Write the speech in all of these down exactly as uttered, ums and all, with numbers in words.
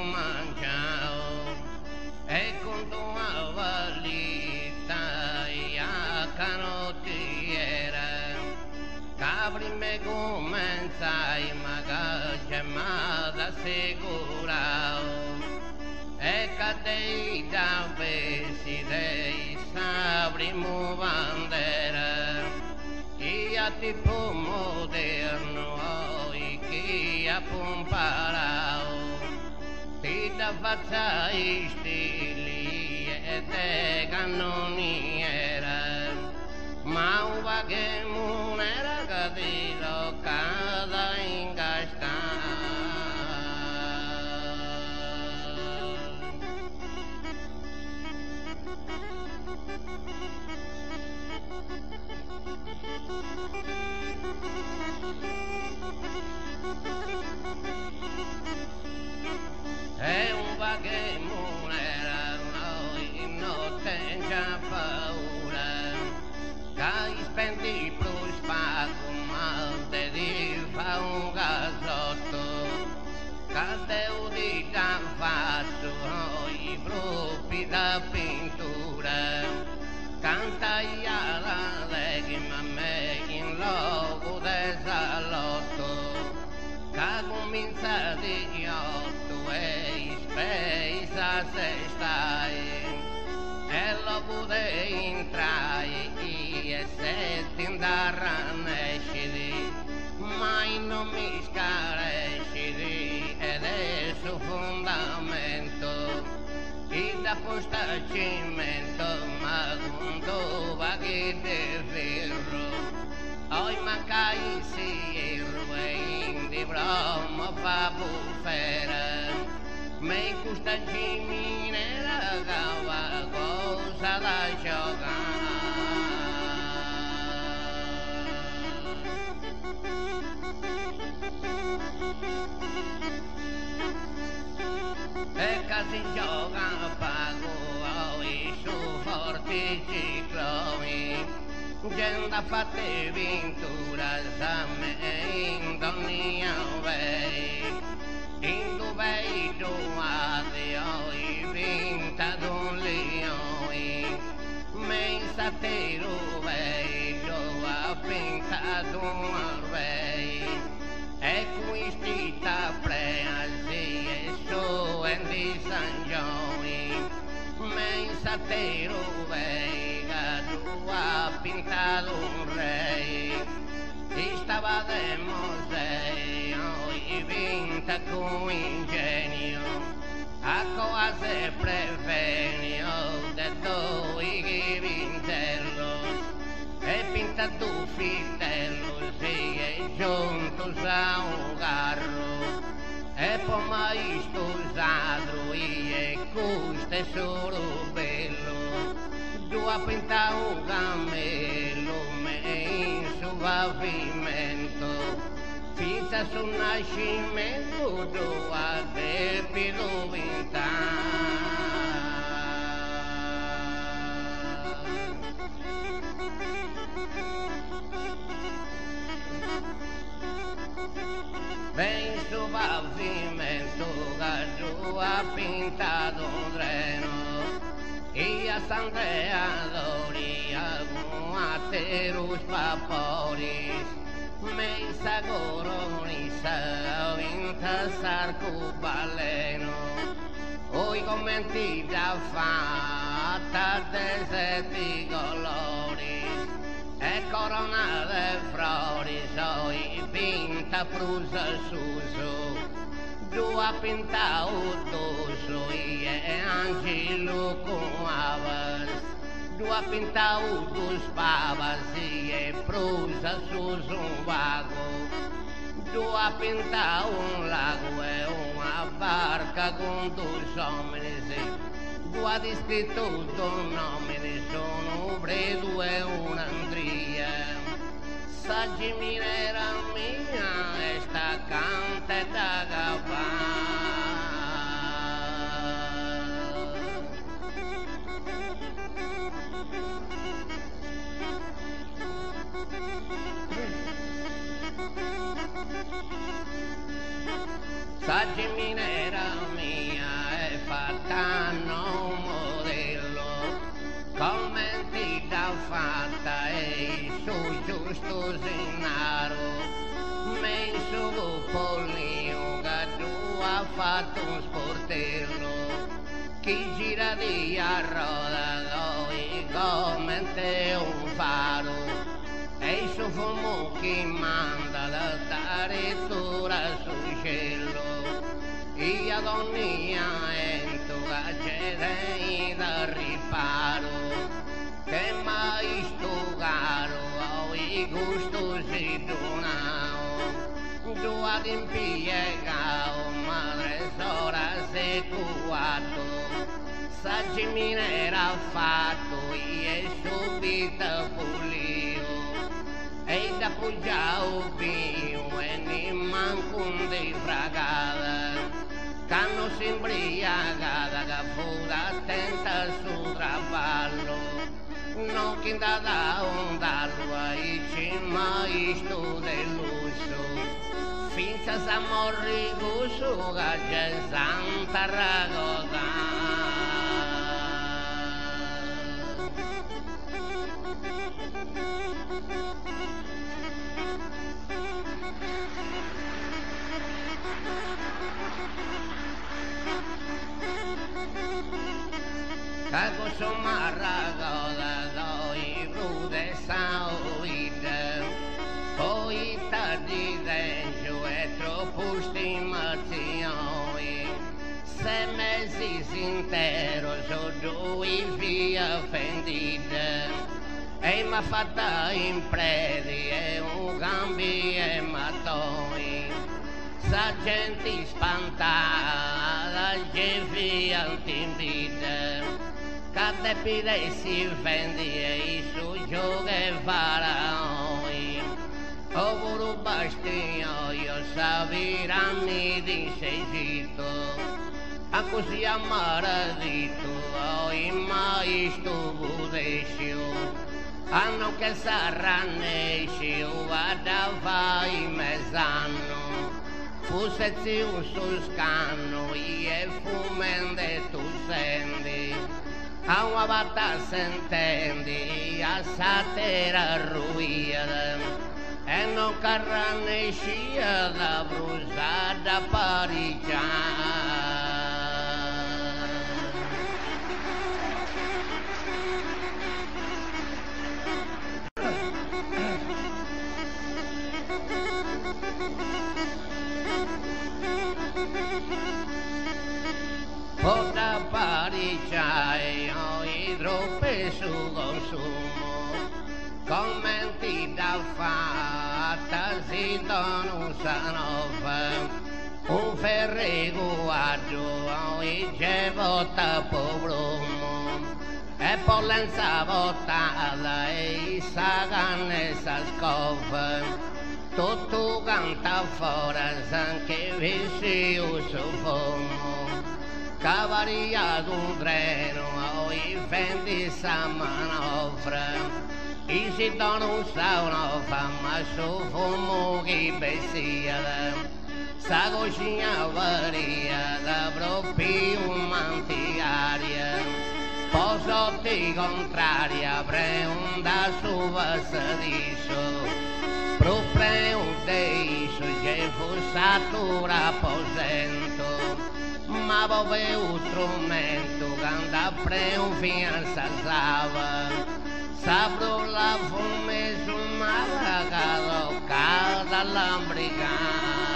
mangiao e con tua valita e a canottiera capri me comenzai magari ma da assicurao e cadei da vesi dei sabri mu bandera e a tipo moderno e che a pomparao ti da faccia stili e te cannoniera ma un vaghe era cadilo cada ingastare è un vaghe monera noi non tenga paura che spendi più spago ma te di fa un gasotto che te udi da fatto i propri da pintura canta la legge ma me in logo del salotto che comincia di otto e spesa se stai e lo pude entrare e se ti andaranno escidi mai non mi scarescidi ed è su fondamento e da posta cimento ma quando va che te ferro oi mancai si ruin di bromo fa bufera me custa gimine la gava cosa da giocare e casi gioca pago e su forti cicloni gente fatte vintura a me in donnia vei in dove tu oi vinta d'un lioi me sa te vei tu a pinta d'un arvei e questi ta preasi e su e di San Gioni me sa te vei ha pintado un rey y estaba de museo y pinta con ingenio a cose prevenio de todo y vintelos e pinta tu fitelos y juntos a un garro e poi mai sposato e custe solo bello a pinta un cammello in su pavimento fissa sul nascimento a te più vent'anni ben su pavimento che ha pintato un treno e a Sandrea Doria a te los paporis me sa coronisa vinta sarcobaleno oi commenti da fatta de sette colori e corona de flores oi pinta prusa suso dua pinta utoso e angelo com avas dua pinta utos pavas e prusa sus um vago dua pinta um lago e uma barca com dois homens dua descrito do nome sono bredo e un'andria saggi minera mia esta canta da gavà saggi minera mia tanto modello, commenti da fatta e su giusto zinaro, messo pollio che tu ha fatto un sportello, chi gira di a roda noi commenti un faro, e il suo fumo che manda da dare tura sul cielo, e a donnia ento che c'è da riparo, che mai sto caro i gusto si donao, due impiegao madre sora se cuato, saggi minera fatto e subito pulio, e da puggiao più e ne manco un di fragata, canno si imbriagata che fu attenta sul traballo, non che da un dallo ai mai sto dell'uso, finza sa morri gusto che c'è santa ragosa. Cago somma ragoda doi brude sauide, poi tardi dentro e troppo stimazioni, se mesi intero so due via fendite, e m'ha fatta in predi e un gambi e mattoni, sa gente spantata, che via intendite, che pide si fendi e su gioche faraoi, o vuru bastino io saviranni di Egitto, a così amaradito o in mai sto budesio, hanno che sarrannesci o vada fai mezz'anno, fusezzi un sul scanno e fumende tu sendi, a una volta sentendi a satera ruia, e non carrannesci da brusata parigiana. Potrà paricciare i troppi su consumo, commenti da fatta si non sanno un ferriguaggio e c'è vota povrumo, e pollenza votata e saganne sa scoffa, tutto canta fuori anche vissi uso fumo, cavariato un treno e fendi sa manovra, e si donano una fama su fumo che bestia, sa cucina varia da proprio un mantiaria, poso di contraria preunda su vasadiso, proprio un deiso che fu satura posento, ma poi un strumento che anda pre un fianza sava, sapro la fume su mare che lo calda l'ambricana.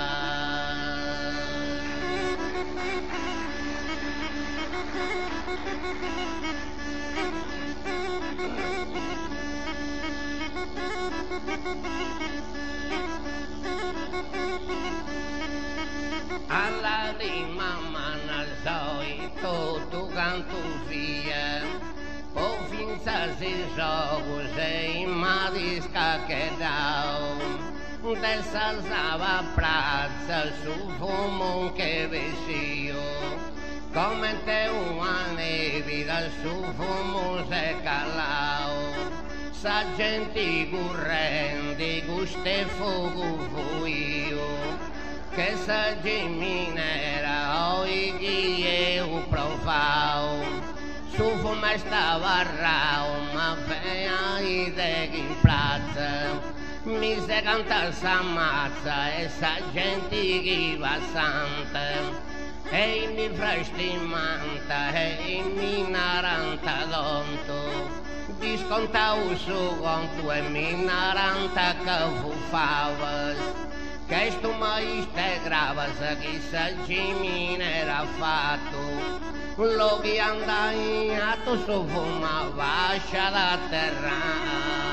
Alla rima manna soi tutto canto via, o finza si gioco sei ma disca che dao, del salzava prazza su fumo che vesio, come te una nevi dal su fumo se calao, sa gente correnti guste fuoco fuio, che sa geminera oi chi è un pro fau. Su fume stava rau, ma feia idea in piazza. Mi se canta s'ammazza e sa gente che va santa. E mi frastimanta e mi naranta d'onto. Disconta su conto e mi naranta che fufavas. Che sto mai ste gravas che sa gimine era fatto. Lo che andai a tu su fuma vascia da terra.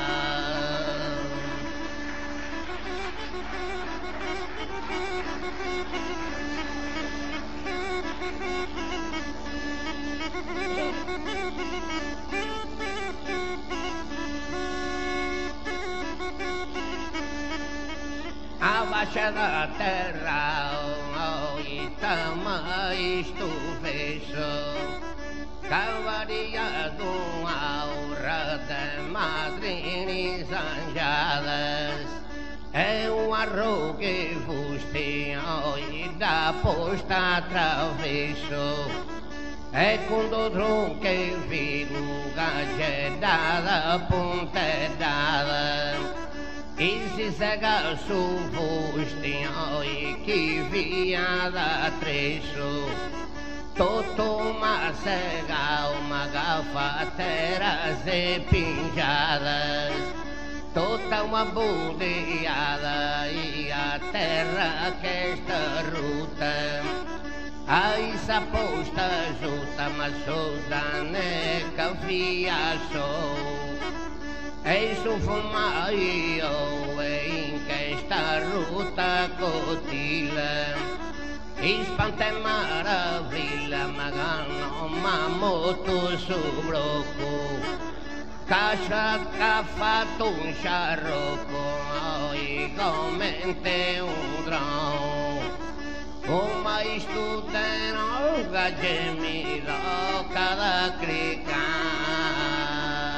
A vascia da terra, oh, itama estufeso. Cavaria do aura de madrinas anjadas. É um arroz que fuste, oh, e da posta travesso. É quando tronque figo, gajedada, pontedada. E se cega su fustinho e que viada trecho. Toto uma cega, uma gafateras e pinjadas. Tota uma budeada e a terra que esta ruta. Aí se aposta justa, mas justa neca fiaçou. Eis o fumaio em que esta ruta cotila. Espanta maravilha, magano, mamoto subroco. Caixa, cafato, um charroco, e comente um drão. Uma estudante, gajemiro, cada clicar.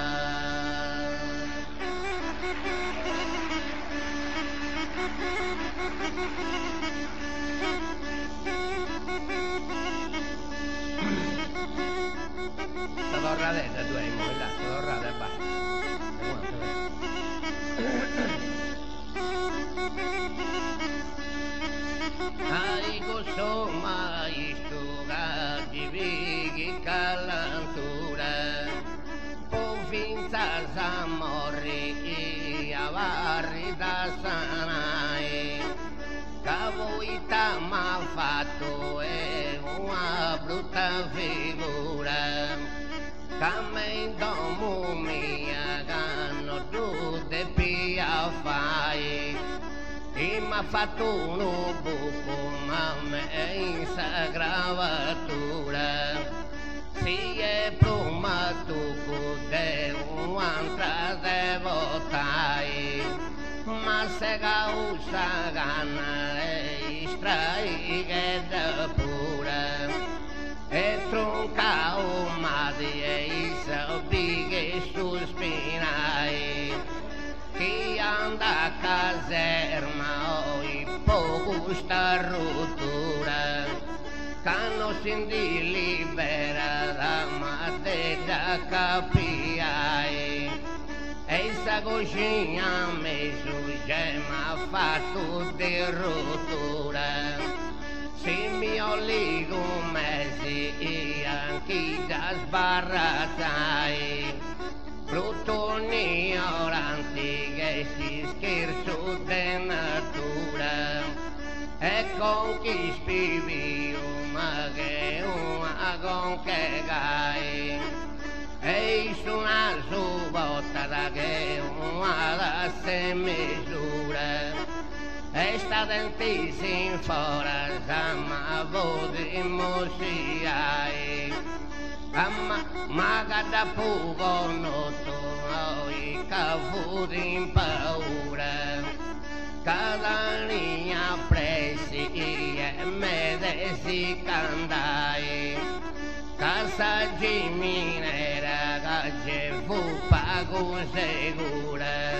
Todo radete tu hai molla, todo radete va. Ai gozo mai stuga di vigi calantura. Po finza zamorri avarri da sanai. Cavoita m'ha fatto è una brutta figura. Come in domo mia ganno tutte pia fai. E m'ha fatto uno buco ma me in sagravatura. Si è promatuco de un'altra devotai. Ma se causa gana e straiche da pura. E tronca umadi e sabbi che sospinai. Chi anda a caserma oi poco sta rottura. Canno si libera da madre da capiai. E sa coscina me su gemma ha fatto di rottura. Se mi ho ligo mesi e anche da sbarazzai. Brutto ignoranti che si scherzo de natura. E con chi spivio ma che una con che gai. E su una subotta da che una da se misura. E sta dentissima fora ma vodimo si hai. Amma maga da poco noto i cavuti in paura. Cada linea presi e medesi candai. Casa giminera che fu pago sicura.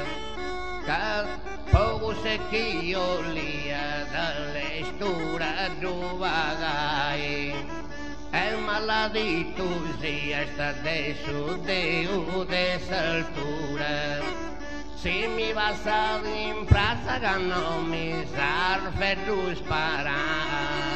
Poco secchio lì dalle stura giuvagai. E m'ha dit tu si esta desudeu de s'altura. Si mi vas a dir in praça que no mi s'ha fet parar.